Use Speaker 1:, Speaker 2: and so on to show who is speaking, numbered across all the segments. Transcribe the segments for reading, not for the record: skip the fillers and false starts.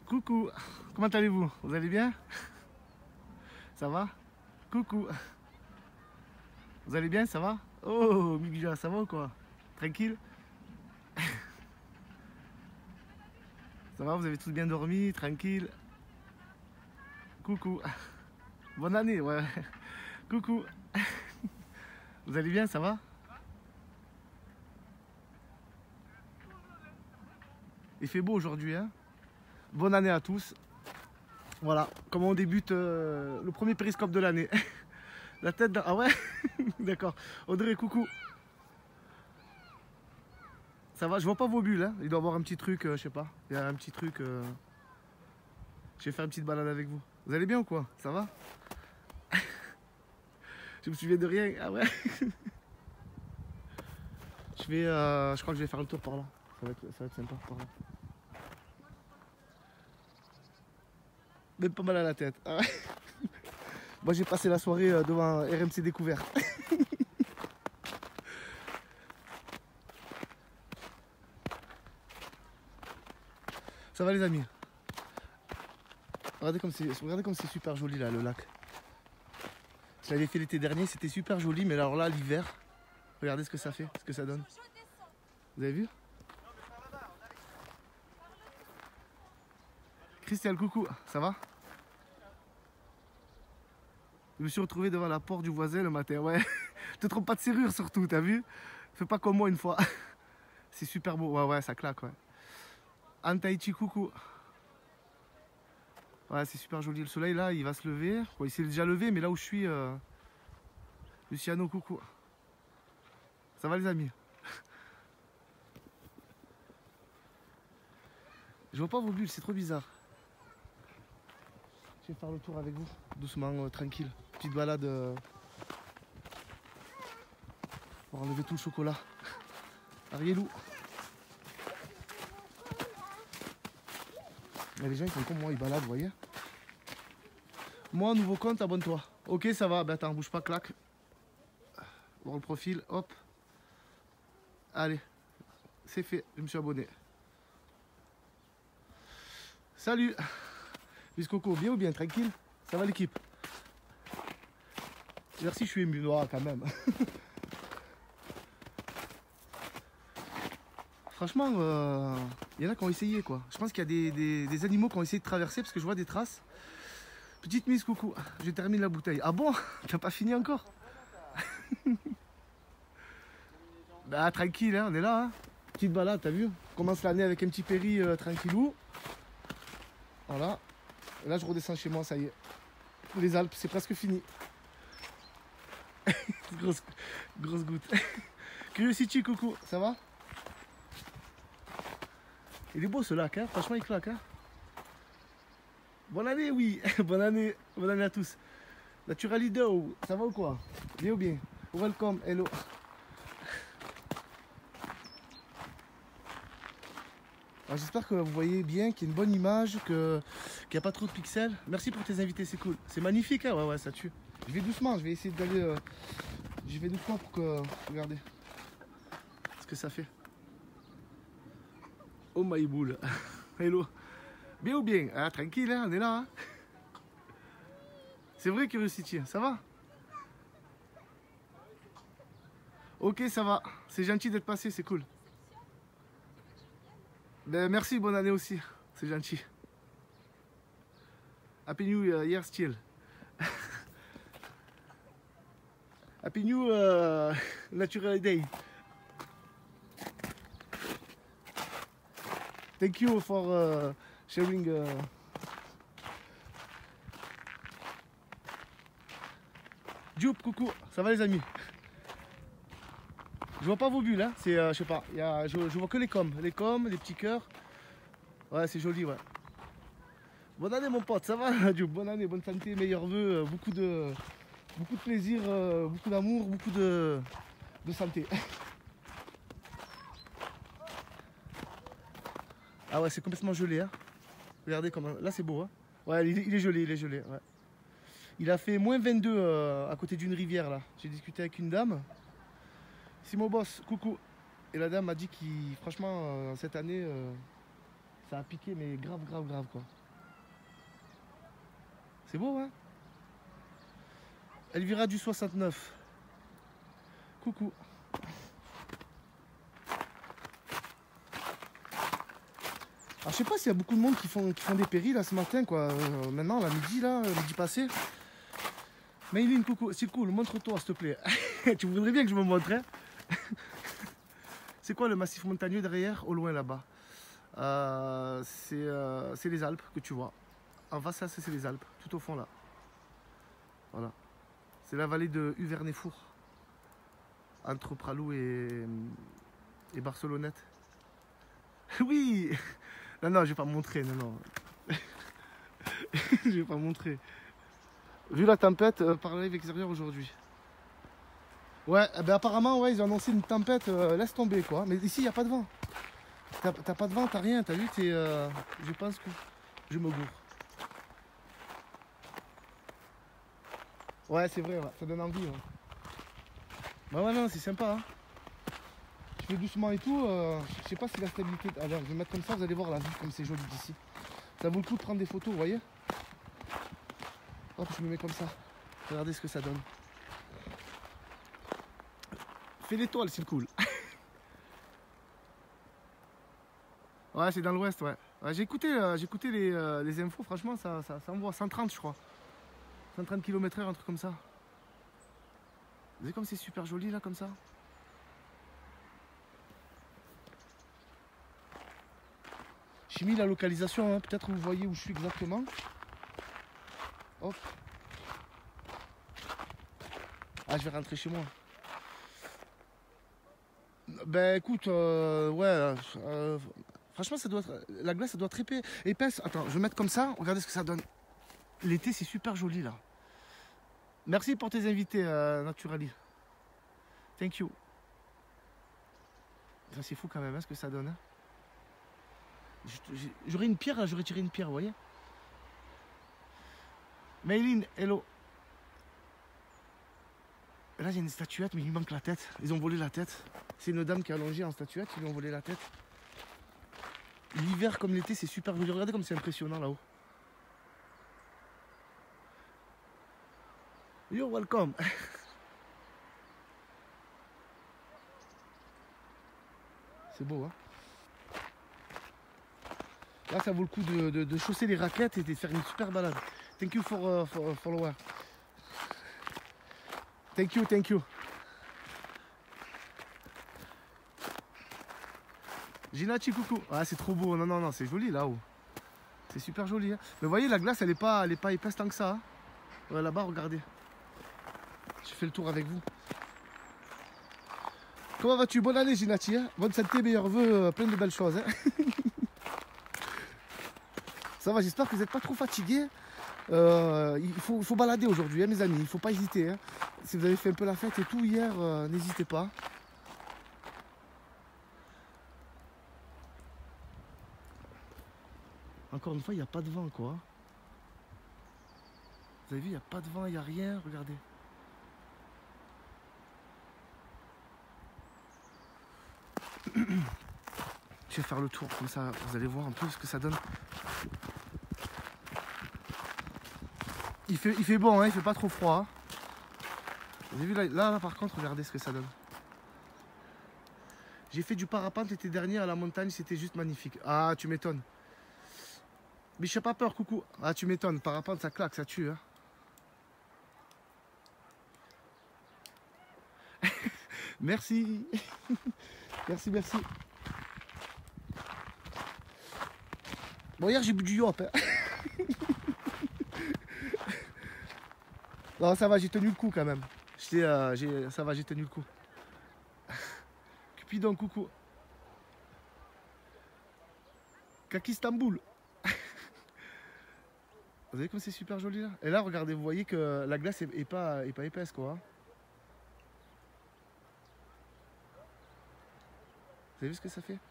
Speaker 1: Coucou, comment allez-vous? Vous allez bien? Ça va? Coucou, vous allez bien? Ça va? Oh, Miguel, ça va ou quoi? Tranquille? Ça va? Vous avez tous bien dormi? Tranquille? Coucou, bonne année, ouais. Coucou, vous allez bien? Ça va? Il fait beau aujourd'hui, hein? Bonne année à tous. Voilà, comment on débute le premier périscope de l'année. La tête dans... Ah ouais. D'accord. Audrey, coucou. Ça va? Je vois pas vos bulles, hein. Il doit y avoir un petit truc, je sais pas. Il y a un petit truc. Je vais faire une petite balade avec vous. Vous allez bien ou quoi? Ça va? Je me souviens de rien. Ah ouais. Je crois que je vais faire le tour par là. Ça va être sympa par là. Même pas mal à la tête. Ah ouais. Moi j'ai passé la soirée devant RMC Découverte. Ça va les amis? Regardez comme c'est super joli là le lac. Je l'avais fait l'été dernier, c'était super joli, mais alors là l'hiver, regardez ce que ça fait, ce que ça donne. Vous avez vu? Christian, coucou, ça va? Je me suis retrouvé devant la porte du voisin le matin, ouais. Te trompe pas de serrure surtout, t'as vu? Fais pas comme moi une fois. C'est super beau, ouais, ça claque, ouais. Antaichi, coucou. Ouais, c'est super joli. Le soleil là, il va se lever. Bon, il s'est déjà levé, mais là où je suis, Luciano, coucou. Ça va les amis? Je vois pas vos bulles, c'est trop bizarre. Je vais faire le tour avec vous, doucement, tranquille. Petite balade. Pour enlever tout le chocolat. Arielou. Mais les gens ils font comme moi, ils baladent, vous voyez. Moi, nouveau compte, abonne-toi. Ok, ça va. Ben attends, bouge pas, claque. Voir le profil, hop. Allez, c'est fait, je me suis abonné. Salut. Bis Coco, bien ou bien, tranquille? Ça va l'équipe? Merci, je suis ému, oh, quand même. Franchement, il y en a qui ont essayé quoi. Je pense qu'il y a des animaux qui ont essayé de traverser parce que je vois des traces. Petite mise, coucou. Je termine la bouteille. Ah bon? T'as pas fini encore? Bah tranquille, hein, on est là. Hein. Petite balade, t'as vu? On commence l'année avec un petit péri tranquillou. Voilà. Et là, je redescends chez moi, ça y est. Les Alpes, c'est presque fini. grosse goutte. Curiosity, coucou, ça va? Il est beau ce lac, hein? Franchement, il claque. Hein? Bonne année, oui. Bonne année à tous. Naturalido, ça va ou quoi? Bien ou bien? Welcome, hello. J'espère que vous voyez bien, qu'il y a une bonne image, qu'il n'y a pas trop de pixels. Merci pour tes invités, c'est cool. C'est magnifique, hein? Ouais, ça tue. Je vais doucement, je vais essayer d'aller... Je vais doucement pour que... Regardez ce que ça fait. Oh my boule. Hello. Bien ou bien? Ah, tranquille, hein, on est là. Hein. C'est vrai, Curiosity, ça va? Ok, ça va. C'est gentil d'être passé, c'est cool. Ben, merci, bonne année aussi. C'est gentil. Happy New Year still. Happy New Natural Day. Thank you for sharing. Jup, coucou, ça va les amis? Je vois pas vos bulles, hein. C'est, je sais pas, je vois que les coms, les petits cœurs. Ouais, c'est joli, ouais. Bonne année mon pote, ça va Jup? Bonne année, bonne santé, meilleurs vœux, beaucoup de plaisir, beaucoup d'amour, beaucoup de santé. Ah ouais, c'est complètement gelé, hein. Regardez comment, là c'est beau, hein. Ouais, il est gelé, ouais. Il a fait moins 22 à côté d'une rivière, là. J'ai discuté avec une dame. C'est mon boss, coucou. Et la dame m'a dit qu'il, franchement, cette année, ça a piqué, mais grave, quoi. C'est beau, hein? Elvira du 69. Coucou. Alors, je sais pas s'il y a beaucoup de monde qui font des péris là ce matin, quoi. Maintenant, la midi, là, midi passé. Mayline, coucou. C'est cool, montre-toi, s'il te plaît. Tu voudrais bien que je me montre, hein? C'est quoi le massif montagneux derrière, au loin là-bas? C'est les Alpes que tu vois. En face, ça, c'est les Alpes, tout au fond là. Voilà. C'est la vallée de Uvernay-Four, entre Pralou et Barcelonnette. Oui! Non, non, je vais pas montrer, non, non. Je vais pas montrer. Vu la tempête, par live extérieur aujourd'hui. Ouais, ben apparemment, ouais, ils ont annoncé une tempête, laisse tomber quoi. Mais ici, il n'y a pas de vent. T'as pas de vent, t'as rien, t'as vu, je pense que je me gourre. Ouais, c'est vrai, ouais, ça donne envie. Ouais. Bah ouais, non, c'est sympa. Hein. Je fais doucement et tout. Je sais pas si la stabilité. Alors, je vais mettre comme ça, vous allez voir la vue comme c'est joli d'ici. Ça vaut le coup de prendre des photos, vous voyez. Hop, je me mets comme ça. Regardez ce que ça donne. Fais l'étoile, c'est cool. Ouais, c'est dans l'ouest, ouais. Ouais, j'ai écouté les infos, franchement, ça envoie 130, je crois. 130 km/h, un truc comme ça. Vous voyez comme c'est super joli, là, comme ça. J'ai mis la localisation, hein. Peut-être vous voyez où je suis exactement. Hop. Ah, je vais rentrer chez moi. Ben écoute, ouais, franchement ça doit être, la glace ça doit être épaisse. Attends, je vais mettre comme ça, regardez ce que ça donne. L'été c'est super joli là. Merci pour tes invités, Naturali. Thank you. C'est fou quand même, hein, ce que ça donne. Hein. J'aurais une pierre, j'aurais tiré une pierre, vous voyez. Mayline, hello. Là j'ai une statuette mais il manque la tête. Ils ont volé la tête. C'est une dame qui est allongée en statuette, ils lui ont volé la tête. L'hiver comme l'été c'est super joli. Regardez comme c'est impressionnant là-haut. You're welcome. C'est beau hein. Là ça vaut le coup de chausser les raquettes et de faire une super balade. Thank you for follower. Thank you, thank you. Ginachi, coucou. Ah, c'est trop beau. Non, non, non, c'est joli là-haut. C'est super joli. Hein. Mais vous voyez, la glace, elle est pas épaisse tant que ça. Hein. Ouais, là-bas, regardez. Je fais le tour avec vous. Comment vas-tu? Bonne année, Ginachi. Hein. Bonne santé, meilleurs vœux, plein de belles choses. Hein. Ça va, j'espère que vous n'êtes pas trop fatigués. Il faut balader aujourd'hui, hein, mes amis. Il ne faut pas hésiter. Hein. Si vous avez fait un peu la fête et tout hier, n'hésitez pas. Encore une fois, il n'y a pas de vent, quoi. Vous avez vu, il n'y a pas de vent, il n'y a rien. Regardez. Je vais faire le tour, comme ça, vous allez voir un peu ce que ça donne. Il fait bon, hein, il fait pas trop froid. Hein. Vous avez vu, là, par contre, regardez ce que ça donne. J'ai fait du parapente l'été dernier à la montagne, c'était juste magnifique. Ah, tu m'étonnes. Mais je n'ai pas peur, coucou. Ah, tu m'étonnes, parapente, ça claque, ça tue. Hein. Merci. Merci, merci. Bon, hier, j'ai bu du yop. Hein. Non, ça va, j'ai tenu le coup quand même. Ça va, j'ai tenu le coup. Cupidon, coucou. Kaki Istanbul. Vous voyez comme c'est super joli là. Et là, regardez, vous voyez que la glace est pas épaisse quoi. Vous avez vu ce que ça fait?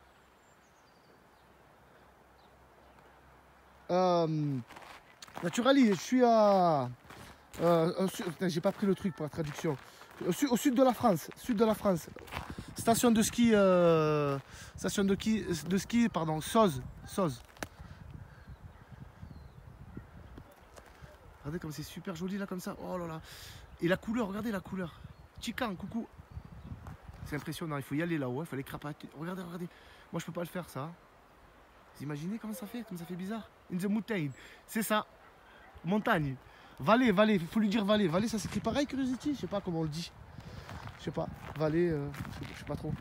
Speaker 1: Naturali, je suis à... j'ai pas pris le truc pour la traduction. Au sud de la France. Sud de la France. Station de ski... station de ski, pardon, Soz. Regardez comme c'est super joli là comme ça. Oh là là. Et la couleur, regardez la couleur. Chican, coucou. C'est impressionnant, il faut y aller là-haut, il faut aller crapater. Regardez, regardez. Moi je peux pas le faire ça. Vous imaginez comment ça fait? Comme ça fait bizarre. In the mountain. C'est ça. Montagne. Vallée, vallée. Il faut lui dire vallée. Vallée, ça s'écrit pareil, Curiosity? Je sais pas comment on le dit. Je sais pas. Vallée, je sais pas trop.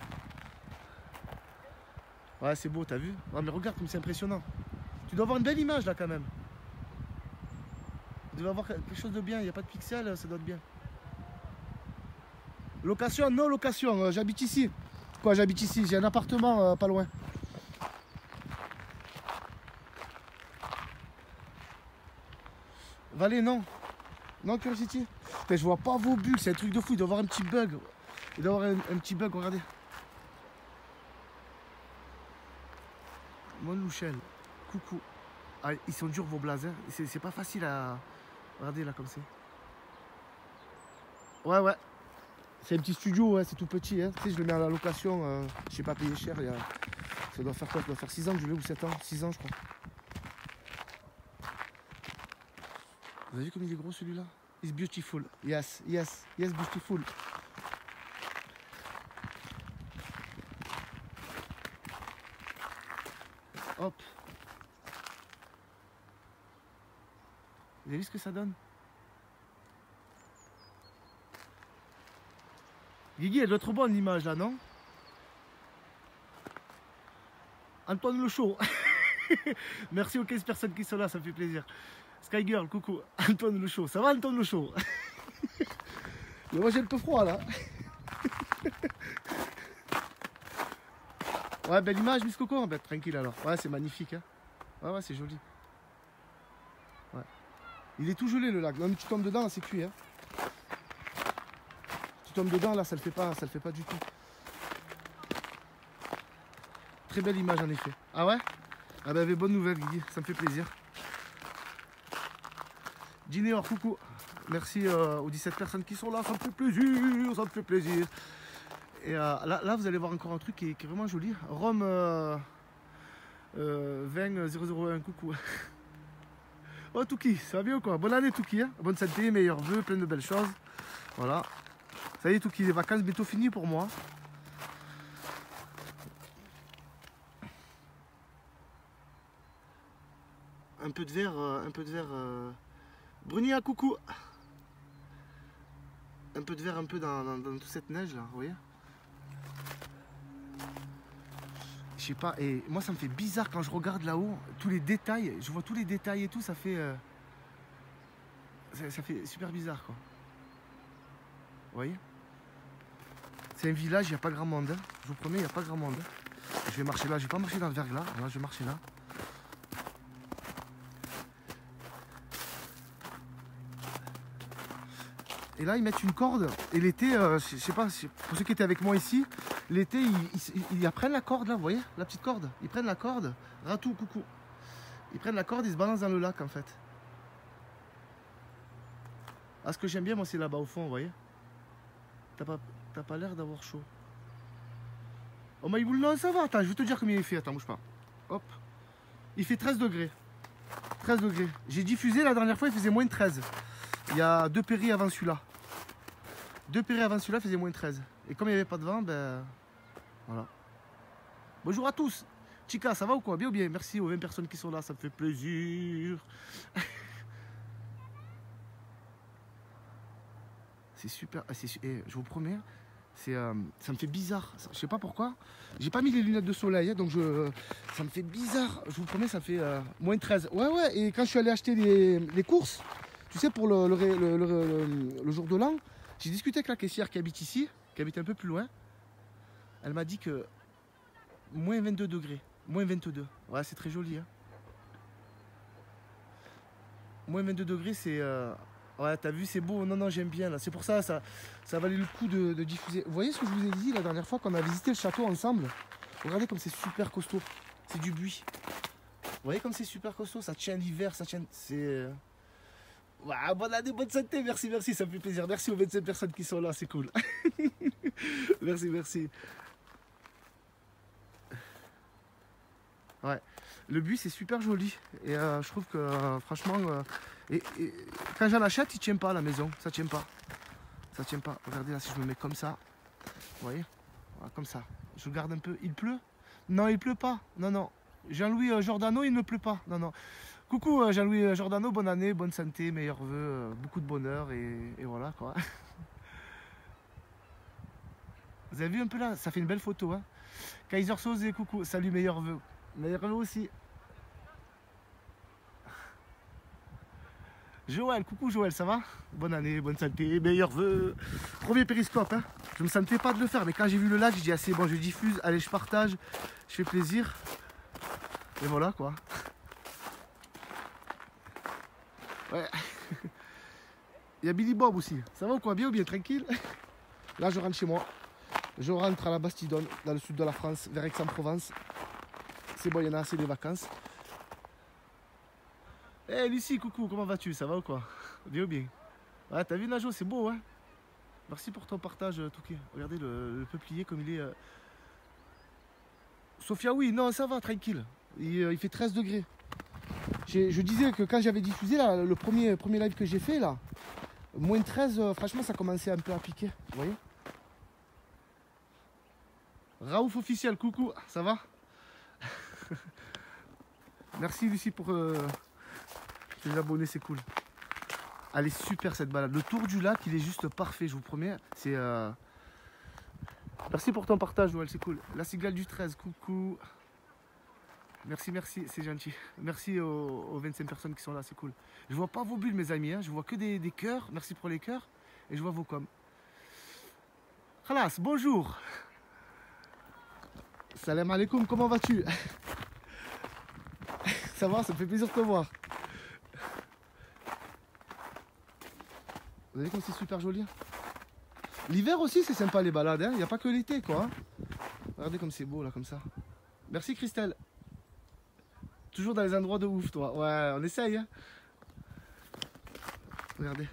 Speaker 1: Ouais, c'est beau, t'as vu? Ouais, mais regarde comme c'est impressionnant. Tu dois avoir une belle image là quand même. Tu dois avoir quelque chose de bien. Il n'y a pas de pixels, ça doit être bien. Location, non location. J'habite ici. Quoi, j'habite ici? J'ai un appartement pas loin. Vallée, non. Non, Curiosity. Je vois pas vos bulles, c'est un truc de fou. Il doit y avoir un petit bug. Il doit y avoir un petit bug, regardez. Mon Louchel. Coucou. Ah, ils sont durs vos blazes. Hein. C'est pas facile à. Regardez là comme c'est. Ouais, ouais. C'est un petit studio, ouais, c'est tout petit. Hein. Tu sais, je le mets à la location. Je sais pas payer cher. Ça doit faire quoi? Ça doit faire 6 ans que je l'ai ou 7 ans? 6 ans, je crois. Vous avez vu comme il est gros celui-là? It's beautiful. Yes, yes, yes, beautiful. Hop. Vous avez vu ce que ça donne? Guigui, elle doit être bonne l'image là, non? Antoine Le Chaud. Merci aux 15 personnes qui sont là, ça me fait plaisir. Sky Girl, coucou. Antoine Le Chaud. Ça va, Antoine Le Chaud? Mais moi j'ai un peu froid là. Ouais, belle image, Miss Coco. Ben, tranquille alors. Ouais, c'est magnifique. Hein. Ouais, ouais, c'est joli. Ouais. Il est tout gelé le lac. Non, mais tu tombes dedans, c'est cuit. Hein. Tu tombes dedans, là, ça le fait pas du tout. Très belle image en effet. Ah ouais? Ah ben, bonne nouvelle, Guigui. Ça me fait plaisir. Dîner hors coucou. Merci aux 17 personnes qui sont là. Ça me fait plaisir. Ça me fait plaisir. Et là, vous allez voir encore un truc qui est vraiment joli. Rome 20001, coucou. Oh, Touki, ça va bien ou quoi? Bonne année, Touki. Hein, bonne santé, meilleurs vœux, plein de belles choses. Voilà. Ça y est, Touki, les vacances bientôt finies pour moi. Un peu de verre, Brunia, coucou. Un peu de verre, un peu dans toute cette neige là, vous voyez? Je sais pas, et moi ça me fait bizarre quand je regarde là-haut, tous les détails, je vois tous les détails et tout, ça fait super bizarre quoi. Vous voyez? C'est un village, il n'y a pas grand monde, hein. Je vous promets, il n'y a pas grand monde. Je vais marcher là, je vais pas marcher dans le verglas, là je vais marcher là. Et là ils mettent une corde, et l'été, je sais pas, pour ceux qui étaient avec moi ici, l'été ils prennent la corde là, vous voyez, la petite corde, ils prennent la corde, ratou, coucou. Ils prennent la corde, ils se balancent dans le lac en fait. Ah, ce que j'aime bien moi c'est là-bas au fond, vous voyez. T'as pas l'air d'avoir chaud. Oh Maïboul, non ça va, attends, je vais te dire combien il fait, attends, bouge pas. Hop. Il fait 13 degrés. 13 degrés. J'ai diffusé la dernière fois, il faisait moins de 13. Il y a 2 péris avant celui-là. 2 péris avant celui-là faisait moins de 13. Et comme il n'y avait pas de vent, ben voilà. Bonjour à tous. Chica, ça va ou quoi? Bien ou bien? Merci aux 20 personnes qui sont là, ça me fait plaisir. C'est super. Je vous promets, ça me fait bizarre. Je sais pas pourquoi. J'ai pas mis les lunettes de soleil, hein, donc ça me fait bizarre. Je vous promets, ça fait moins de 13. Ouais, ouais. Et quand je suis allé acheter les courses, tu sais, pour le jour de l'an, j'ai discuté avec la caissière qui habite ici, qui habite un peu plus loin. Elle m'a dit que moins 22 degrés, moins 22. Ouais, c'est très joli. Hein. Moins 22 degrés, c'est... Ouais, t'as vu, c'est beau. Non, non, j'aime bien. Là. C'est pour ça, ça valait le coup de diffuser. Vous voyez ce que je vous ai dit la dernière fois qu'on a visité le château ensemble? Regardez comme c'est super costaud. C'est du buis. Vous voyez comme c'est super costaud? Ça tient l'hiver, ça tient... C'est... Ouais, bonne année, bonne santé, merci, merci, ça me fait plaisir. Merci aux 27 personnes qui sont là, c'est cool. Merci, merci. Ouais. Le buis c'est super joli. Et je trouve que franchement, et quand j'en achète, il tient pas à la maison. Ça tient pas. Ça tient pas. Regardez là si je me mets comme ça. Vous voyez? Voilà, comme ça. Je garde un peu. Il pleut? Non, il pleut pas. Non, non. Jean-Louis Giordano, il ne pleut pas. Non, non. Coucou Jean-Louis Giordano, bonne année, bonne santé, meilleurs vœux, beaucoup de bonheur et voilà quoi. Vous avez vu un peu là? Ça fait une belle photo. Hein. Kaiser Soze, coucou, salut, meilleurs vœux. Meilleurs vœux aussi. Joël, coucou Joël, ça va? Bonne année, bonne santé, meilleurs vœux. Premier périscope, hein. Je me sentais pas de le faire, mais quand j'ai vu le live, je dis ah c'est bon, je diffuse, allez je partage, je fais plaisir. Et voilà quoi. Ouais. Il y a Billy Bob aussi. Ça va ou quoi? Bien ou bien? Tranquille? Là je rentre chez moi. Je rentre à la Bastidonne, dans le sud de la France, vers Aix-en-Provence. C'est bon, il y en a assez des vacances. Hey Lucie, coucou, comment vas-tu? Ça va ou quoi? Bien ou bien? Ouais, t'as vu Najo, c'est beau, hein? Merci pour ton partage, Touquet. Regardez le peuplier comme il est. Sophia, oui, non, ça va, tranquille. Il fait 13 degrés. Je disais que quand j'avais diffusé là, le premier live que j'ai fait là, moins 13, franchement, ça commençait un peu à piquer. Vous voyez? Raouf officiel, coucou, ça va? Merci Lucie pour les abonnés, c'est cool. Elle est super cette balade. Le tour du lac, il est juste parfait, je vous promets. C'est. Merci pour ton partage, Noël, c'est cool. La cigale du 13, coucou. Merci, merci, c'est gentil. Merci aux 25 personnes qui sont là, c'est cool. Je vois pas vos bulles, mes amis, hein. Je vois que des cœurs. Merci pour les cœurs. Et je vois vos coms. Khalas, bonjour. Salam alaikum, comment vas-tu? Ça va, ça me fait plaisir de te voir. Vous avez vu comme c'est super joli? L'hiver aussi, c'est sympa les balades, hein. Il n'y a pas que l'été, quoi. Hein. Regardez comme c'est beau, là, comme ça. Merci, Christelle. Toujours dans les endroits de ouf, toi. Ouais, on essaye, hein. Regardez.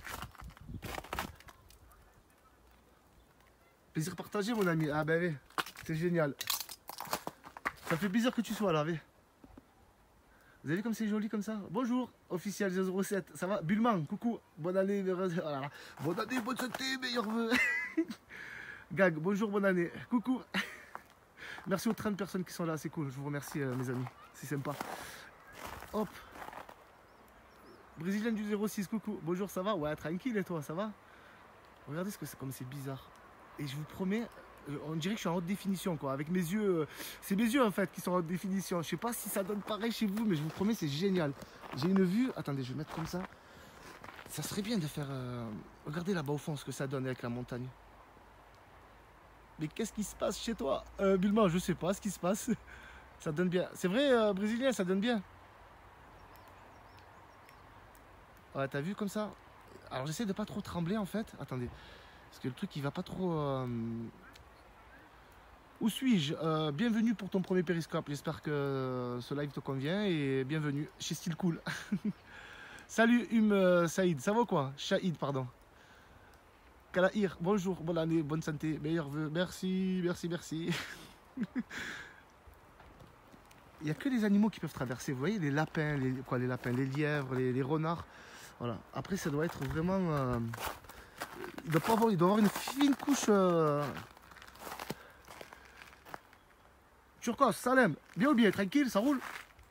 Speaker 1: Plaisir partagé, mon ami. Ah, ben oui, c'est génial. Ça fait plaisir que tu sois là, oui. Vous avez vu comme c'est joli comme ça? Bonjour, officiel 007, ça va? Bulman, coucou, bonne année, voilà. Bonne année, bonne santé, meilleurs vœux. Gag, bonjour, bonne année, coucou. Merci aux 30 personnes qui sont là, c'est cool, je vous remercie mes amis, c'est sympa. Hop. Brésilienne du 06, coucou, bonjour, ça va? Ouais, tranquille et toi, ça va? Regardez ce que c'est, comme c'est bizarre. Et je vous promets, on dirait que je suis en haute définition quoi, avec mes yeux, c'est mes yeux en fait qui sont en haute définition. Je sais pas si ça donne pareil chez vous, mais je vous promets c'est génial. J'ai une vue, attendez je vais mettre comme ça. Ça serait bien de faire, regardez là-bas au fond ce que ça donne avec la montagne. Mais qu'est-ce qui se passe chez toi Bulma, je sais pas ce qui se passe. Ça donne bien, c'est vrai brésilien, ça donne bien. Ouais t'as vu comme ça? Alors j'essaie de pas trop trembler en fait, attendez. Parce que le truc il va pas trop... Où suis-je? Bienvenue pour ton premier périscope. J'espère que ce live te convient et bienvenue chez Style Cool. Salut Saïd, ça va quoi? Shahid, pardon. Kalahir, bonjour, bonne année, bonne santé, meilleurs vœux. Merci, merci, merci. Il n'y a que les animaux qui peuvent traverser. Vous voyez, les lapins, les lapins, les lièvres, les renards. Voilà. Après, ça doit être vraiment... il doit avoir une fine couche... Turcos, Salem, bien ou bien, tranquille, ça roule.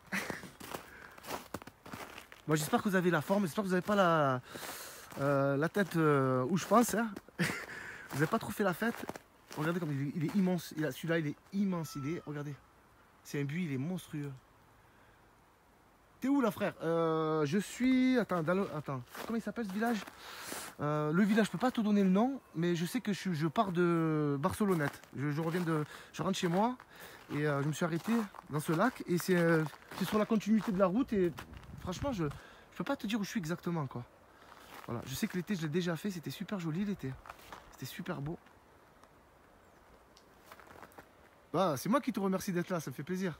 Speaker 1: Moi j'espère que vous avez la forme, j'espère que vous n'avez pas la tête où je pense. Hein. Vous n'avez pas trop fait la fête. Regardez comme il est immense. Celui-là il est immense, regardez. C'est un buis, il est monstrueux. T'es où là frère? Je suis... Attends, comment il s'appelle ce village? Le village, je peux pas te donner le nom, mais je sais que je pars de Barcelonnette. Je rentre chez moi et je me suis arrêté dans ce lac et c'est sur la continuité de la route et franchement, je peux pas te dire où je suis exactement quoi. Voilà, je sais que l'été, je l'ai déjà fait, c'était super joli l'été. C'était super beau. Bah, c'est moi qui te remercie d'être là, ça me fait plaisir.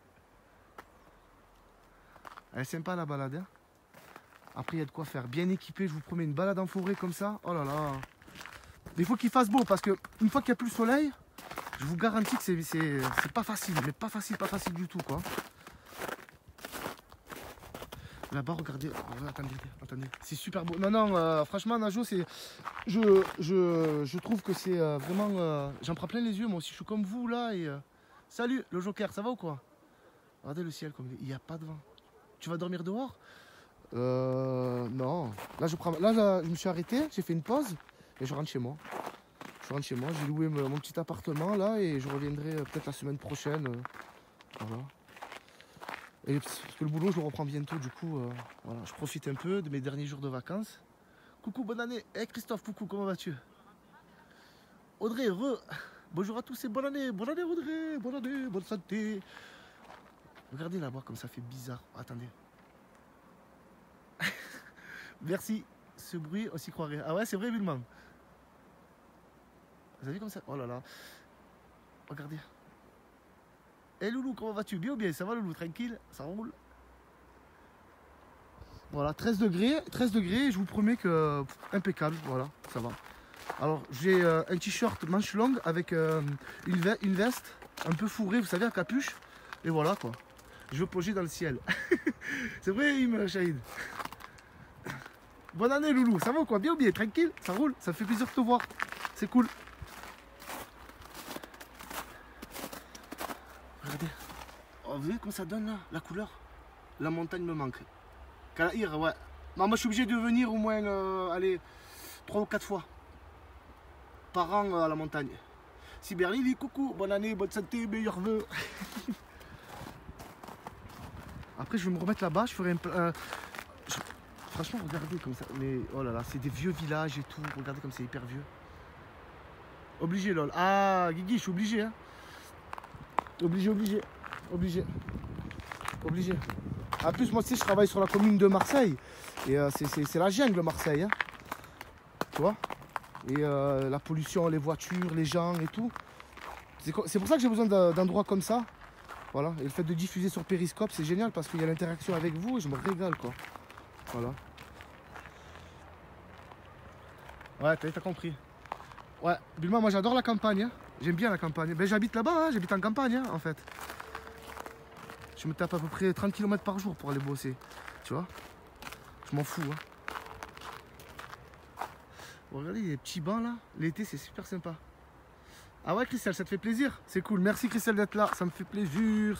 Speaker 1: Elle est sympa la balade. Hein. Après, il y a de quoi faire. Bien équipé, je vous promets, une balade en forêt comme ça. Oh là là. Il faut qu'il fasse beau parce que une fois qu'il n'y a plus le soleil, je vous garantis que c'est pas facile. Mais pas facile du tout quoi. Là-bas, regardez. Attendez, attendez. C'est super beau. Non, non, franchement, Najo, c'est. Je trouve que c'est vraiment. J'en prends plein les yeux, moi aussi. Je suis comme vous, là. Et, salut, le Joker, ça va ou quoi? Regardez le ciel, comme il n'y a pas de vent. Tu vas dormir dehors? Non. Là, je me suis arrêté, j'ai fait une pause et je rentre chez moi. Je rentre chez moi, j'ai loué mon petit appartement là et je reviendrai peut-être la semaine prochaine. Voilà. Et parce que le boulot, je le reprends bientôt, du coup, voilà, je profite un peu de mes derniers jours de vacances. Coucou, bonne année. Eh Christophe, coucou, comment vas-tu? Audrey, bonjour à tous et bonne année Audrey, bonne année, bonne santé. Regardez là-bas comme ça fait bizarre. Attendez. Merci. Ce bruit, on s'y croirait. Ah ouais, c'est vrai, Vilman. Vous avez vu comme ça? Oh là là. Regardez. Eh Loulou, comment vas-tu? Bien ou bien? Ça va Loulou? Tranquille? Ça roule? Voilà, 13 degrés, je vous promets que impeccable, voilà, ça va. Alors j'ai un t-shirt manche longue avec une veste un peu fourrée, vous savez, à capuche. Et voilà quoi. Je veux plonger dans le ciel. C'est vrai, Shahid? Bonne année Loulou, ça va ou quoi? Bien ou bien? Tranquille? Ça roule? Ça me fait plaisir de te voir. C'est cool. Regardez. Oh, vous voyez comment ça donne là, la couleur? La montagne me manque. Calaïr, ouais. Non, moi je suis obligé de venir au moins, allez, 3 ou 4 fois par an à la montagne. Cyberly, coucou, bonne année, bonne santé, meilleurs vœux. Après, je vais me remettre là-bas, je ferai franchement, regardez comme ça. Mais oh là là, c'est des vieux villages et tout. Regardez comme c'est hyper vieux. Obligé, lol. Ah, Guigui, je suis obligé. Hein. Obligé. En plus, moi, tu sais, je travaille sur la commune de Marseille. Et c'est la jungle, Marseille. Hein. Tu vois? Et la pollution, les voitures, les gens et tout. C'est pour ça que j'ai besoin d'endroits comme ça. Voilà. Et le fait de diffuser sur Periscope, c'est génial parce qu'il y a l'interaction avec vous et je me régale, quoi. Voilà. Ouais, t'as compris. Ouais, Bulma, moi j'adore la campagne. Hein. J'aime bien la campagne. Ben, j'habite là-bas, hein. J'habite en campagne, hein, en fait. Je me tape à peu près 30 km par jour pour aller bosser. Tu vois? Je m'en fous. Hein. Regardez les petits bancs là. L'été, c'est super sympa. Ah ouais, Christelle, ça te fait plaisir? C'est cool. Merci, Christelle, d'être là. Ça me fait plaisir.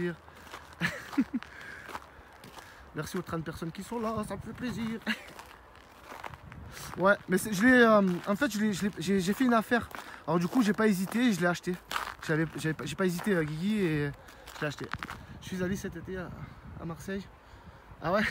Speaker 1: Merci aux 30 personnes qui sont là. Ça me fait plaisir. Ouais, mais en fait, j'ai fait une affaire. Alors du coup, j'ai pas hésité et je l'ai acheté. J'ai pas hésité à Guigui et je l'ai acheté. Je suis allé cet été à Marseille. Ah ouais.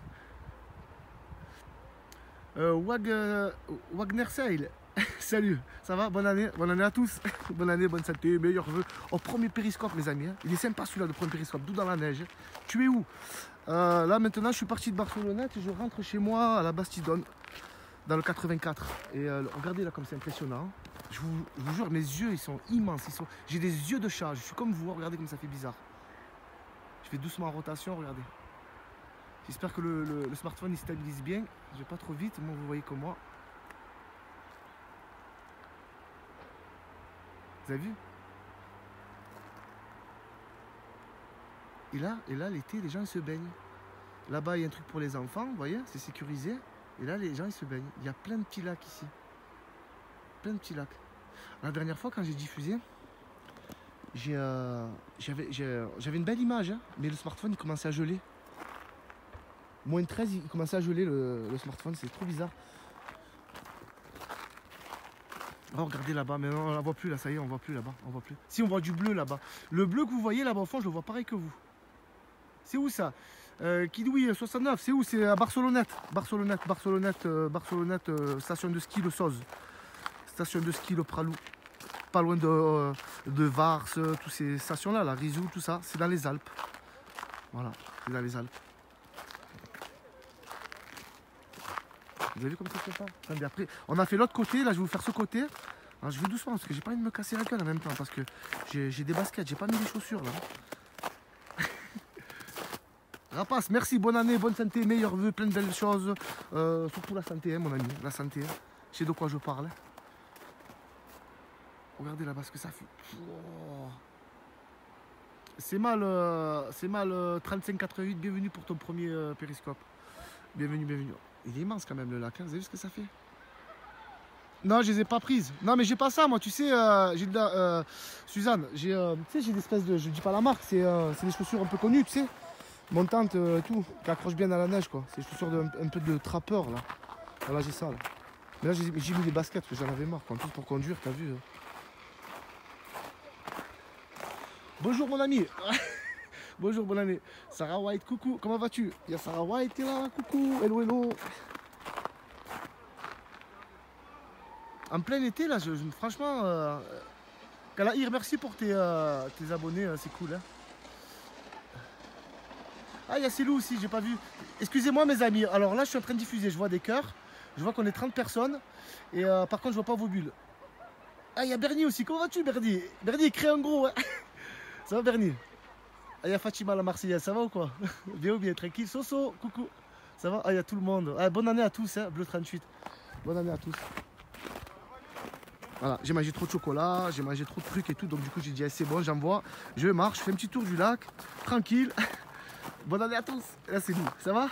Speaker 1: Wagner Sale. Salut, ça va? Bonne année à tous. Bonne année, bonne santé, meilleurs vœux. Au premier périscope, les amis. Hein. Il est sympa celui-là, le premier périscope, d'où dans la neige. Tu es où? Là maintenant, je suis parti de Barcelonnette et je rentre chez moi à la Bastidonne. Dans le 84. Et regardez là comme c'est impressionnant. Je vous jure, mes yeux ils sont immenses. J'ai des yeux de chat. Je suis comme vous. Regardez comme ça fait bizarre. Je fais doucement en rotation. Regardez. J'espère que le smartphone il stabilise bien. Je vais pas trop vite. Moi vous voyez comme moi. Vous avez vu? Et là l'été les gens ils se baignent. Là-bas il y a un truc pour les enfants. Vous voyez? C'est sécurisé. Et là, les gens, ils se baignent. Il y a plein de petits lacs ici. Plein de petits lacs. La dernière fois, quand j'ai diffusé, j'avais une belle image, hein, mais le smartphone, il commençait à geler. Moins 13, il commençait à geler le smartphone. C'est trop bizarre. Oh, regardez là-bas. Mais non, on la voit plus, là. Ça y est, on voit plus là-bas. On voit plus. Si, on voit du bleu là-bas. Le bleu que vous voyez là-bas au fond, je le vois pareil que vous. C'est où ça? Kidoui 69, c'est où? C'est à Barcelonnette. Barcelonnette, station de ski de Soz. Station de ski le Pralou. Pas loin de Vars, toutes ces stations-là, la Rizou, tout ça. C'est dans les Alpes. Voilà, c'est dans les Alpes. Vous avez vu comme c'est sympa? Attendez, après, on a fait l'autre côté, là je vais vous faire ce côté. Alors, je vais doucement parce que j'ai pas envie de me casser la gueule en même temps. Parce que j'ai des baskets, j'ai pas mis les chaussures là. Rapace, merci, bonne année, bonne santé, meilleurs vœux, plein de belles choses. Surtout la santé, hein, mon ami, la santé. Hein. Je sais de quoi je parle. Regardez là-bas ce que ça fait. Oh. C'est mal 3588, bienvenue pour ton premier périscope. Bienvenue, bienvenue. Il est immense quand même le lac, hein. Vous avez vu ce que ça fait? Non, je les ai pas prises. Non, mais j'ai pas ça, moi, tu sais, Suzanne, tu sais, j'ai des espèces de, je dis pas la marque, c'est des chaussures un peu connues, tu sais, montantes, tout, qui accrochent bien à la neige, quoi. C'est des chaussures un peu de trappeur, là. Voilà, j'ai ça, là. Mais là, j'ai mis des baskets, parce que j'en avais marre, quoi. En plus, pour conduire, t'as vu. Bonjour, mon ami. Bonjour, bonne année. Sarah White, coucou, comment vas-tu? Il y a Sarah White qui est là, coucou, hello, hello. En plein été, là, franchement, Kalaïr, merci pour tes abonnés, c'est cool. Hein. Ah, il y a Célou aussi, j'ai pas vu. Excusez-moi, mes amis. Alors là, je suis en train de diffuser. Je vois des cœurs. Je vois qu'on est 30 personnes. Et par contre, je vois pas vos bulles. Ah, il y a Bernie aussi. Comment vas-tu, Bernie? Bernie, crée un gros. Hein. Ça va, Bernie? Ah, il y a Fatima, la Marseillaise. Ça va ou quoi? Bien ou bien, tranquille. Soso, coucou. Ça va? Ah, il y a tout le monde. Ah, bonne année à tous, hein, Bleu 38. Bonne année à tous. Voilà, j'ai mangé trop de chocolat, j'ai mangé trop de trucs et tout, donc du coup j'ai dit c'est bon, j'envoie, je marche, je fais un petit tour du lac, tranquille. Bonne année à tous. Et là c'est nous, ça va?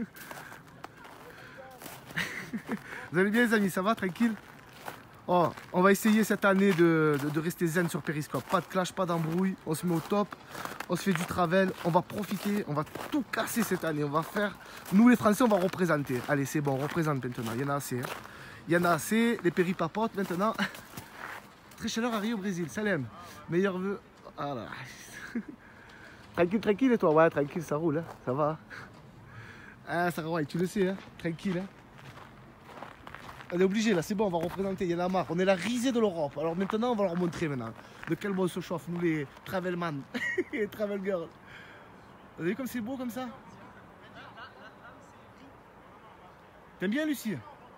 Speaker 1: Vous allez bien les amis, ça va, tranquille? Oh, on va essayer cette année de rester zen sur Périscope. Pas de clash, pas d'embrouille, on se met au top, on se fait du travel, on va profiter, on va tout casser cette année, on va faire... Nous les Français, on va représenter. Allez, c'est bon, on représente maintenant, il y en a assez. Hein. Il y en a assez, les péripapotes maintenant. Très chaleur à Rio, Brésil, Salem. Meilleurs vœux. Voilà. Tranquille, tranquille et toi? Ouais, tranquille, ça roule, hein. Ça va. Ah, ça va, tu le sais, hein. Tranquille. Hein. On est obligé là, c'est bon, on va représenter, il y en a marre. On est la risée de l'Europe. Alors maintenant, on va leur montrer maintenant de quel mot on se chauffe, nous les travelman et travel girls. Vous avez vu comme c'est beau comme ça? T'aimes bien, Lucie?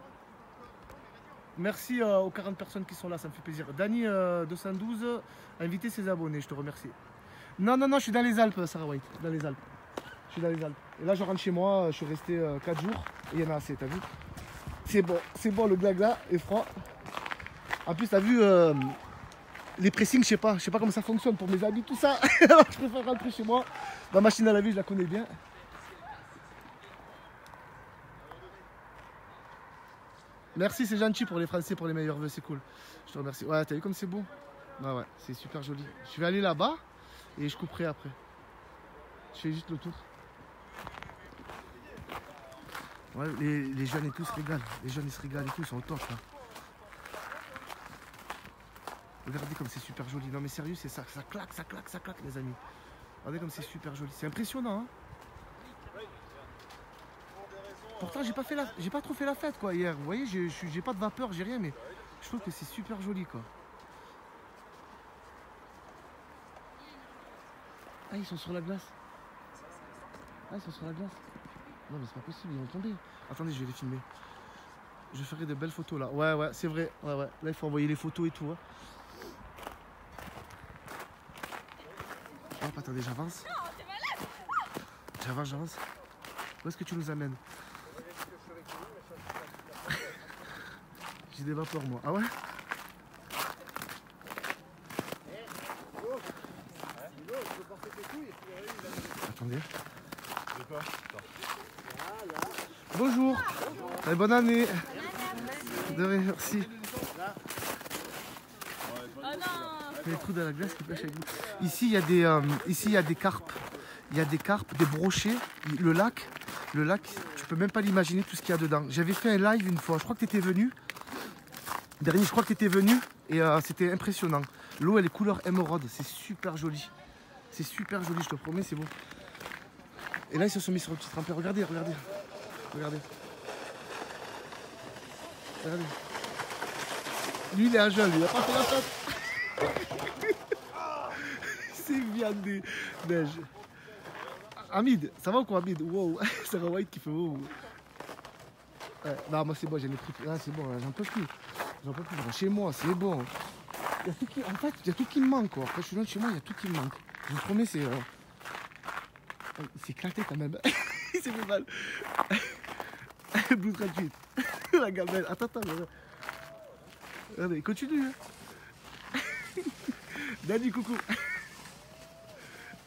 Speaker 1: Merci aux 40 personnes qui sont là, ça me fait plaisir. Dany 212 a invité ses abonnés, je te remercie. Non, non, non, je suis dans les Alpes, Sarah White, dans les Alpes. Je suis dans les Alpes. Et là, je rentre chez moi, je suis resté 4 jours et il y en a assez, t'as vu? C'est bon, le blagla est froid. En plus, t'as vu les pressings, je sais pas comment ça fonctionne pour mes habits, tout ça. Alors, je préfère rentrer chez moi. Ma machine à laver, je la connais bien. Merci, c'est gentil pour les Français, pour les meilleurs vœux, c'est cool. Je te remercie. Ouais, t'as vu comme c'est beau? Ouais, ouais, c'est super joli. Je vais aller là-bas et je couperai après. Je fais juste le tour. Ouais, les jeunes et tout se régalent. Les jeunes ils se régalent et tout, ils sont au top là. Regardez comme c'est super joli. Non mais sérieux, c'est ça, ça claque, ça claque, ça claque les amis. Regardez comme c'est super joli. C'est impressionnant hein. Pourtant j'ai pas trop fait la fête quoi hier. Vous voyez, j'ai pas de vapeur, j'ai rien, mais je trouve que c'est super joli quoi. Ah ils sont sur la glace. Ah ils sont sur la glace. Non mais c'est pas possible, ils vont tomber. Attendez, je vais les filmer. Je ferai de belles photos là. Ouais ouais, c'est vrai. Ouais ouais. Là il faut envoyer les photos et tout. Hein. Hop, attendez, j'avance. J'avance. Où est-ce que tu nous amènes? J'ai des vapeurs moi. Ah ouais? Attendez. Bonjour. Et bonne année. De rien, merci. Les trous dans la glace qui pêchent avec vous. Ici il y a des carpes. Il y a des carpes, des brochets. Le lac, tu peux même pas l'imaginer tout ce qu'il y a dedans. J'avais fait un live une fois, je crois que tu étais venu. Dernier, je crois que tu étais venu et c'était impressionnant. L'eau elle est couleur émeraude, c'est super joli. C'est super joli, je te promets, c'est beau. Et là ils se sont mis sur le petit tremplin. Regardez. Lui il est un jeune, il a pas fait la fête. C'est viande des neiges. Hamid, ça va ou quoi Hamid? Wow, c'est un white qui fait wow. Ouais, non, moi c'est bon, j'ai les trucs. Là c'est bon, j'en peux plus. J'en peux plus, je rentre chez moi, c'est bon. En fait, il y a tout qui me manque quoi. Après je suis loin de chez moi, il y a tout qui me manque. Je vous promets, c'est. Il s'est éclaté quand même. Il s'est fait mal. Blue 38. La gamelle. Attends. Regardez, continue. Hein. Dany, coucou.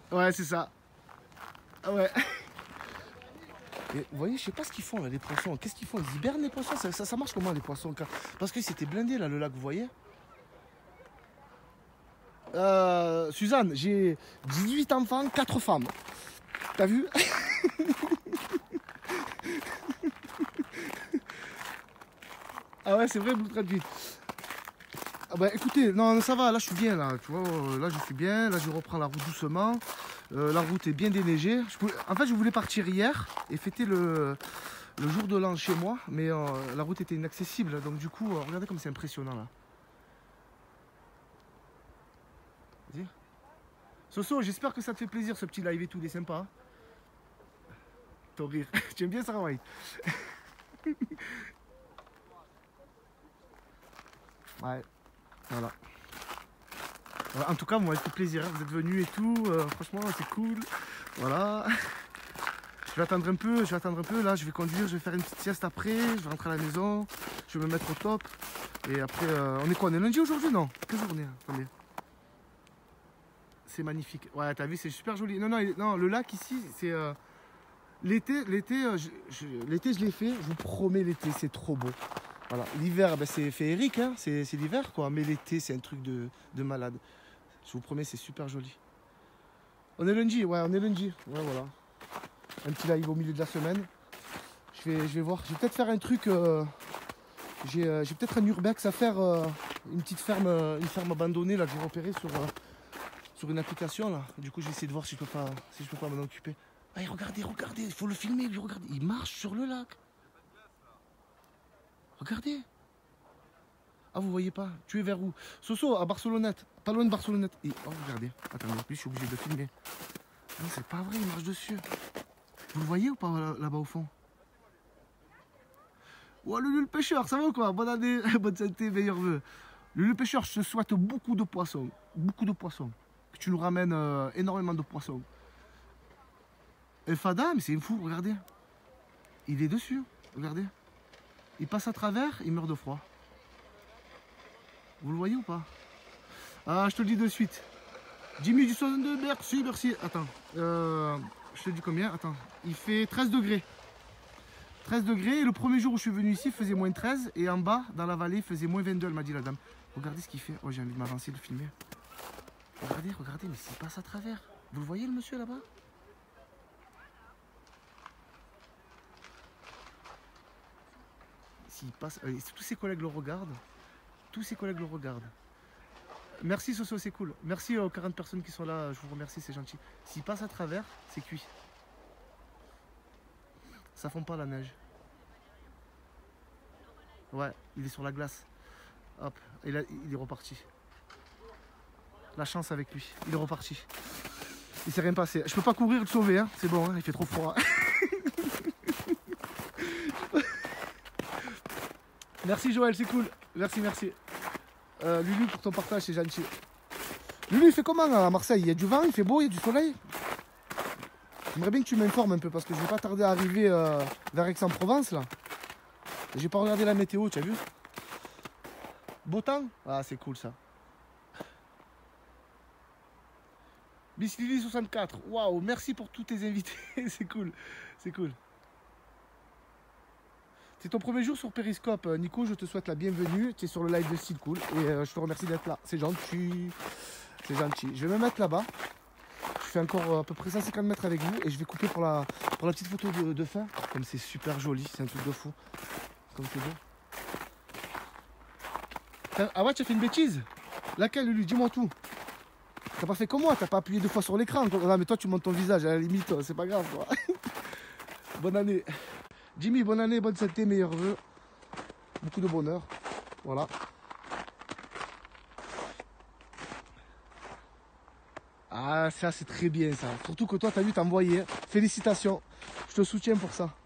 Speaker 1: Ouais, c'est ça. Ah ouais. Et vous voyez, je sais pas ce qu'ils font là, les poissons. Qu'est-ce qu'ils font? Ils hibernent les poissons? Ça marche comment les poissons? Parce que c'était blindé là, le lac, vous voyez? Suzanne, j'ai 18 enfants, 4 femmes. T'as vu? Ah ouais, c'est vrai, vous traduisez. Ah bah écoutez, non, ça va, là je suis bien, là, tu vois, là je suis bien, là je reprends la route doucement. La route est bien déneigée. En fait, je voulais partir hier et fêter le jour de l'an chez moi, mais la route était inaccessible, donc du coup, regardez comme c'est impressionnant là. Vas-y. Soso, j'espère que ça te fait plaisir ce petit live et tout, il est sympa. Hein. Ton rire, tu aimes bien ça, White? Ouais, voilà. En tout cas, moi, ça fait plaisir, hein, vous êtes venus et tout, franchement, c'est cool. Voilà. Je vais attendre un peu, là, je vais conduire, je vais faire une petite sieste après, je vais rentrer à la maison, je vais me mettre au top. Et après, on est quoi? On est lundi aujourd'hui? Non, quelle journée? Attendez. C'est magnifique. Ouais, t'as vu, c'est super joli. Non, non, le lac ici, c'est... l'été, je l'ai fait, je vous promets, l'été, c'est trop beau. Voilà, l'hiver, ben, c'est féerique, hein, c'est l'hiver, quoi. Mais l'été, c'est un truc de malade. Je vous promets, c'est super joli. On est lundi, ouais, on est lundi. Ouais, voilà. Un petit live au milieu de la semaine. Je vais voir. Je vais peut-être faire un truc. J'ai peut-être un urbex à faire. Une petite ferme, une ferme abandonnée là que j'ai repérée sur une application là. Du coup, je vais essayer de voir si je peux pas m'en occuper. Allez, regardez, il faut le filmer, lui, regardez. Il marche sur le lac. Regardez. Ah, vous voyez pas? Tu es vers où? Soso, à Barcelonnette. Pas loin de Barcelonnette. Et, oh, regardez. Attendez, lui, je suis obligé de le filmer. Non, c'est pas vrai, il marche dessus. Vous le voyez ou pas là-bas au fond? Oh, Lulu le pêcheur, ça va ou quoi? Bonne année, bonne santé, meilleurs vœux. Lulu le pêcheur, je te souhaite beaucoup de poissons. Beaucoup de poissons. Que tu nous ramènes énormément de poissons. Et Fada, mais c'est une fou, regardez. Il est dessus, regardez. Il passe à travers, il meurt de froid. Vous le voyez ou pas? Ah, je te le dis de suite. Jimmy du 62, merci, merci. Attends, je te dis combien? Attends, il fait 13 degrés. 13 degrés, et le premier jour où je suis venu ici, il faisait moins 13, et en bas, dans la vallée, il faisait moins 22, elle m'a dit la dame. Regardez ce qu'il fait. Oh, j'ai envie de m'avancer, de le filmer. Regardez, regardez, mais s'il passe à travers. Vous le voyez, le monsieur, là-bas? S'il passe... tous ses collègues le regardent. Tous ses collègues le regardent. Merci, Soso, c'est cool. Merci aux 40 personnes qui sont là, je vous remercie, c'est gentil. S'il passe à travers, c'est cuit. Ça fond pas la neige. Ouais, il est sur la glace. Hop, et là, il est reparti. La chance avec lui, il est reparti. Il s'est rien passé. Je peux pas courir le sauver, hein. C'est bon, hein, il fait trop froid. Merci Joël, c'est cool. Merci, merci. Lulu, pour ton partage, c'est gentil. Lulu, il fait comment à Marseille? Il y a du vent, il fait beau, il y a du soleil? J'aimerais bien que tu m'informes un peu parce que je vais pas tarder à arriver vers Aix-en-Provence là. J'ai pas regardé la météo, tu as vu? Beau temps? Ah, c'est cool ça. Miss Lily 64, waouh, merci pour tous tes invités, c'est cool, c'est cool. C'est ton premier jour sur Periscope, Nico, je te souhaite la bienvenue, tu es sur le live de Style Cool et je te remercie d'être là, c'est gentil, c'est gentil. Je vais me mettre là-bas, je fais encore à peu près 150 mètres avec vous et je vais couper pour la petite photo de fin, comme c'est super joli, c'est un truc de fou, comme c'est beau. Ah ouais, tu as fait une bêtise? Laquelle, Lulu? Dis-moi tout. T'as pas fait comme moi, t'as pas appuyé 2 fois sur l'écran. Non mais toi tu montes ton visage à la limite, c'est pas grave quoi. Bonne année. Jimmy, bonne année, bonne santé, meilleurs vœux. Beaucoup de bonheur. Voilà. Ah ça c'est très bien ça. Surtout que toi t'as vu, t'as envoyé. Félicitations. Je te soutiens pour ça.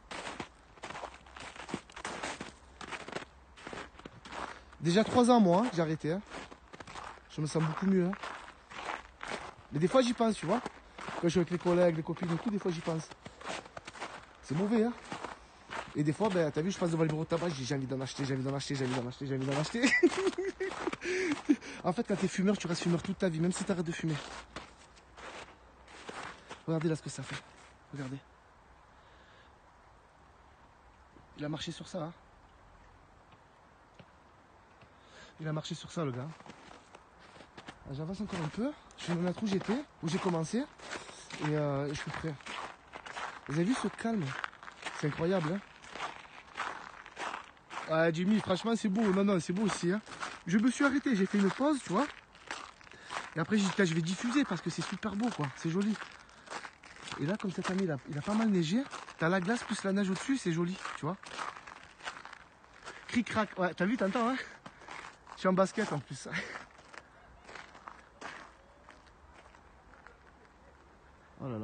Speaker 1: Déjà 3 ans moi, j'ai arrêté. Hein. Je me sens beaucoup mieux. Hein. Mais des fois j'y pense, tu vois. Quand je suis avec les collègues, les copines et tout, des fois j'y pense. C'est mauvais, hein. Et des fois, ben, t'as vu, je passe devant le bureau de tabac, j'ai envie d'en acheter, j'ai envie d'en acheter, j'ai envie d'en acheter, j'ai envie d'en acheter. En fait, quand t'es fumeur, tu restes fumeur toute ta vie, même si t'arrêtes de fumer. Regardez là ce que ça fait. Regardez. Il a marché sur ça. Hein. Il a marché sur ça, le gars. J'avance encore un peu. Je vais me mettre où j'étais, où j'ai commencé. Et je suis prêt. Vous avez vu ce calme? C'est incroyable. Hein. Ouais, Jimmy, franchement, c'est beau. Non, non, c'est beau aussi. Hein. Je me suis arrêté. J'ai fait une pause, tu vois. Et après, j'ai dit, je vais diffuser parce que c'est super beau, quoi. C'est joli. Et là, comme cette année, il a pas mal neigé. T'as la glace plus la neige au-dessus, c'est joli, tu vois. Cric-crac. Ouais, t'as vu, t'entends, hein? Je suis en basket en plus. Oh là là.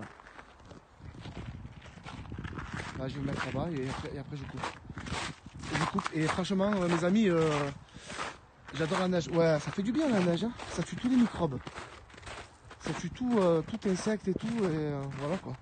Speaker 1: Là, je vais me mettre là-bas et après je coupe. Je coupe. Et franchement, mes amis, j'adore la neige. Ouais, ça fait du bien la neige. Hein. Ça tue tous les microbes. Ça tue tout insecte et tout. Et voilà quoi.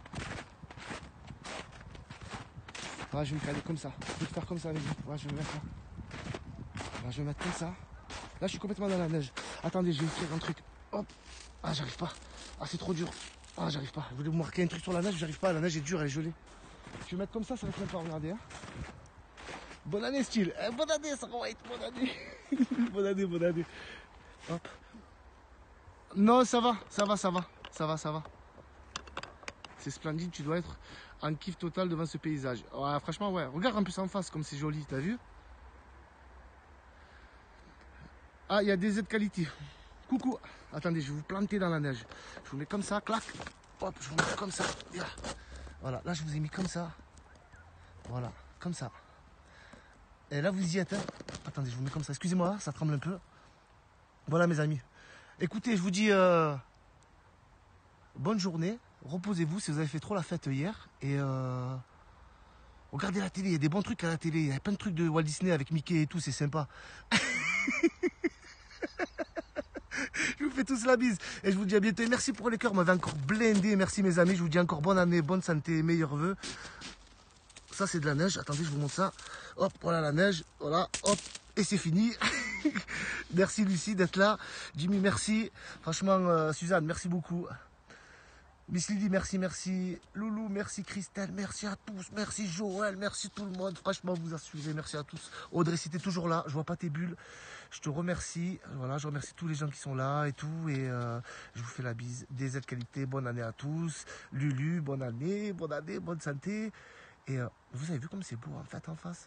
Speaker 1: Là, je vais me caler comme ça. Je vais faire comme ça avec vous. Ouais, je vais me mettre là. Là, je vais me mettre comme ça. Là, je suis complètement dans la neige. Attendez, je vais écrire un truc. Hop. Ah, j'arrive pas. Ah, c'est trop dur. Ah, j'arrive pas. Je voulais vous marquer un truc sur la neige, j'arrive pas. La neige est dure, elle est gelée. Je vais mettre comme ça va être sympa. Regardez. Hein. Bonne année, style. Bonne année, Sarah White. Bonne année. Bonne année, bonne année. Hop. Non, ça va. Ça va, ça va. Ça va, ça va. C'est splendide. Tu dois être en kiff total devant ce paysage. Ouais, franchement, ouais. Regarde en plus en face comme c'est joli. T'as vu? Ah, il y a des aides qualité. Coucou. Attendez, je vais vous planter dans la neige. Je vous mets comme ça, clac. Hop, je vous mets comme ça. Voilà, là je vous ai mis comme ça. Voilà, comme ça. Et là vous y êtes. Hein. Attendez, je vous mets comme ça. Excusez-moi, ça tremble un peu. Voilà mes amis. Écoutez, je vous dis bonne journée. Reposez-vous si vous avez fait trop la fête hier. Et regardez la télé, il y a des bons trucs à la télé. Il y a plein de trucs de Walt Disney avec Mickey et tout, c'est sympa. Je vous fais tous la bise et je vous dis à bientôt. Et merci pour les cœurs, vous m'avez encore blindé. Merci mes amis, je vous dis encore bonne année, bonne santé, meilleurs vœux. Ça c'est de la neige, attendez je vous montre ça. Hop, voilà la neige, voilà, hop, et c'est fini. Merci Lucie d'être là. Jimmy, merci. Franchement, Suzanne, merci beaucoup. Miss Lily, merci, merci. Loulou, merci Christelle, merci à tous. Merci Joël, merci tout le monde. Franchement, vous assurez, merci à tous. Audrey, si t'es toujours là, je vois pas tes bulles. Je te remercie. Voilà, je remercie tous les gens qui sont là et tout. Et je vous fais la bise. Des aides qualité, bonne année à tous. Lulu, bonne année, bonne santé. Et vous avez vu comme c'est beau en fait en face?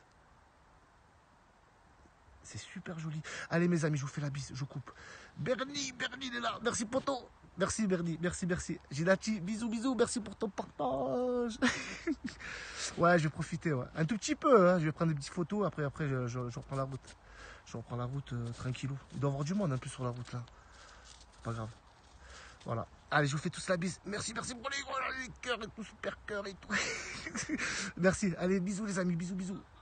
Speaker 1: C'est super joli. Allez mes amis, je vous fais la bise, je coupe. Bernie il est là. Merci poto. Merci Bernie, merci. Gilati, bisous, merci pour ton partage. Ouais, je vais profiter, ouais. Un tout petit peu, hein. Je vais prendre des petites photos, après je reprends la route. Je reprends la route tranquillou. Il doit y avoir du monde un peu sur la route là. C'est pas grave. Voilà. Allez, je vous fais tous la bise. Merci pour les cœurs et tout, super cœur et tout. Merci. Allez, bisous les amis, bisous.